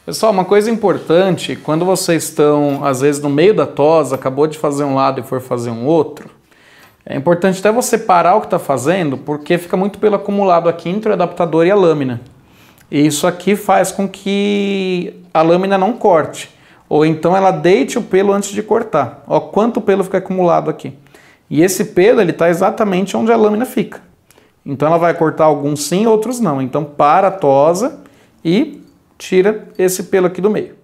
Pessoal, uma coisa importante, quando vocês estão, às vezes, no meio da tosa, acabou de fazer um lado e for fazer um outro, é importante até você parar o que está fazendo, porque fica muito pelo acumulado aqui entre o adaptador e a lâmina. E isso aqui faz com que a lâmina não corte, ou então ela deite o pelo antes de cortar. Ó, quanto pelo fica acumulado aqui. E esse pelo, ele está exatamente onde a lâmina fica. Então ela vai cortar alguns sim, outros não. Então para a tosa e tira esse pelo aqui do meio.